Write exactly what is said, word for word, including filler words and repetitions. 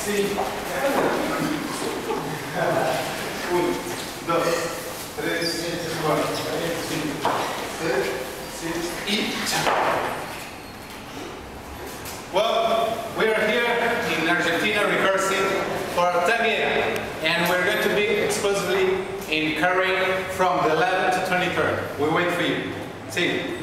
cinco. Uno, dos, tres, cuatro, cinco, seis, seis, y well, we are here in Argentina rehearsing for Tanguera, and we're going to be exclusively in Carrera from the eleventh to twenty-third. We wait for you. See you.